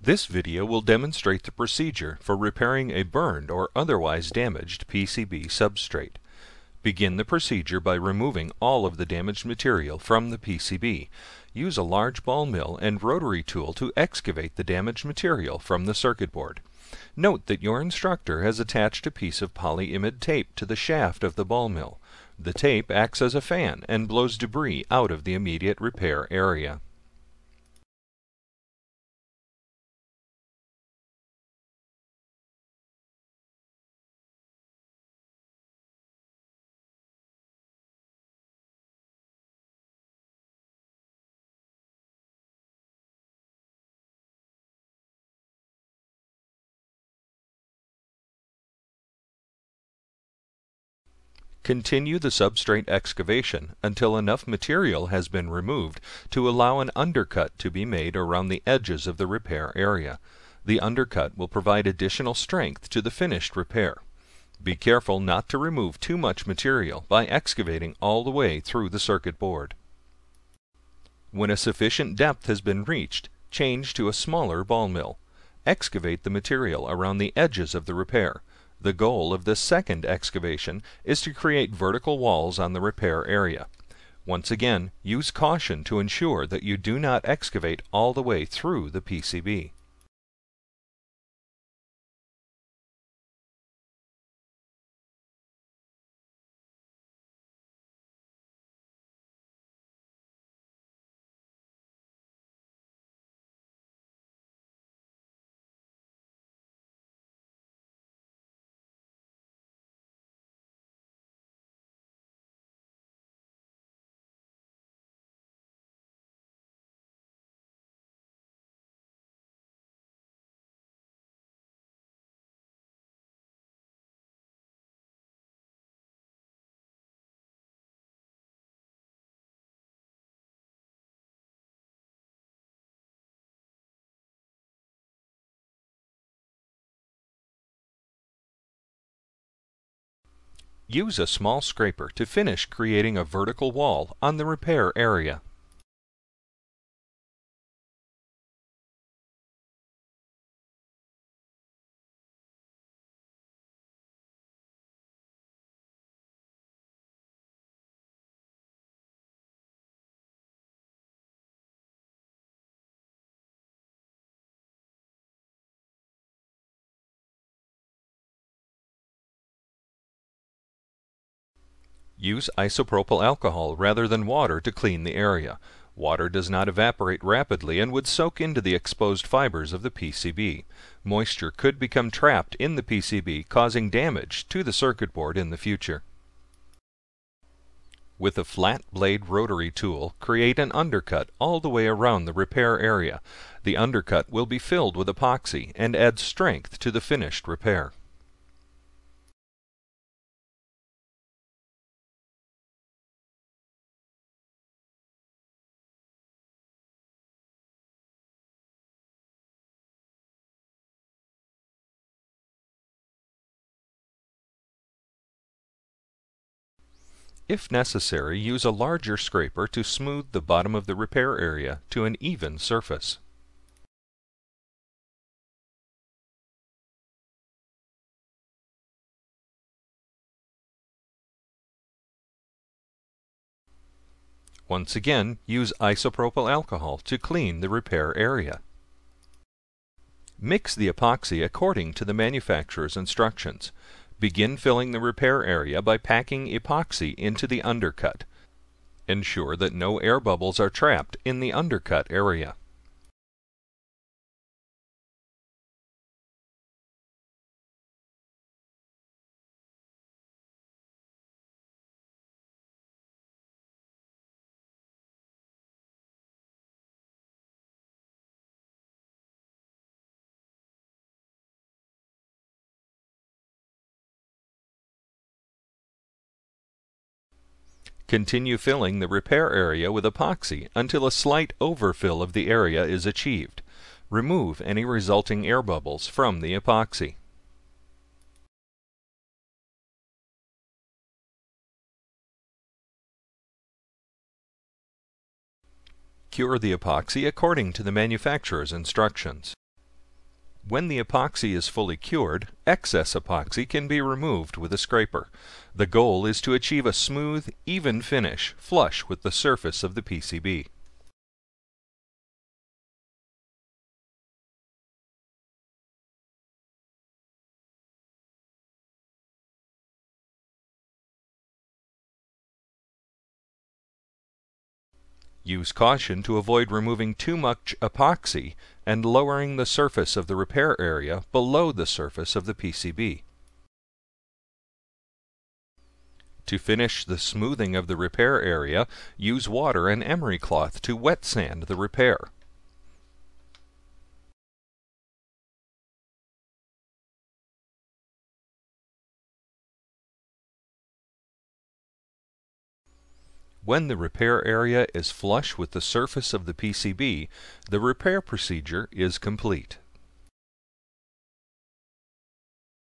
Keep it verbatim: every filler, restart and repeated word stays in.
This video will demonstrate the procedure for repairing a burned or otherwise damaged P C B substrate. Begin the procedure by removing all of the damaged material from the P C B. Use a large ball mill and rotary tool to excavate the damaged material from the circuit board. Note that your instructor has attached a piece of polyimide tape to the shaft of the ball mill. The tape acts as a fan and blows debris out of the immediate repair area. Continue the substrate excavation until enough material has been removed to allow an undercut to be made around the edges of the repair area. The undercut will provide additional strength to the finished repair. Be careful not to remove too much material by excavating all the way through the circuit board. When a sufficient depth has been reached, change to a smaller ball mill. Excavate the material around the edges of the repair. The goal of this second excavation is to create vertical walls on the repair area. Once again, use caution to ensure that you do not excavate all the way through the P C B. Use a small scraper to finish creating a vertical wall on the repair area. Use isopropyl alcohol rather than water to clean the area. Water does not evaporate rapidly and would soak into the exposed fibers of the P C B. Moisture could become trapped in the P C B, causing damage to the circuit board in the future. With a flat blade rotary tool, create an undercut all the way around the repair area. The undercut will be filled with epoxy and add strength to the finished repair. If necessary, use a larger scraper to smooth the bottom of the repair area to an even surface. Once again, use isopropyl alcohol to clean the repair area. Mix the epoxy according to the manufacturer's instructions. Begin filling the repair area by packing epoxy into the undercut. Ensure that no air bubbles are trapped in the undercut area. Continue filling the repair area with epoxy until a slight overfill of the area is achieved. Remove any resulting air bubbles from the epoxy. Cure the epoxy according to the manufacturer's instructions. When the epoxy is fully cured, excess epoxy can be removed with a scraper. The goal is to achieve a smooth, even finish, flush with the surface of the P C B. Use caution to avoid removing too much epoxy and lowering the surface of the repair area below the surface of the P C B. To finish the smoothing of the repair area, use water and emery cloth to wet sand the repair. When the repair area is flush with the surface of the P C B, the repair procedure is complete.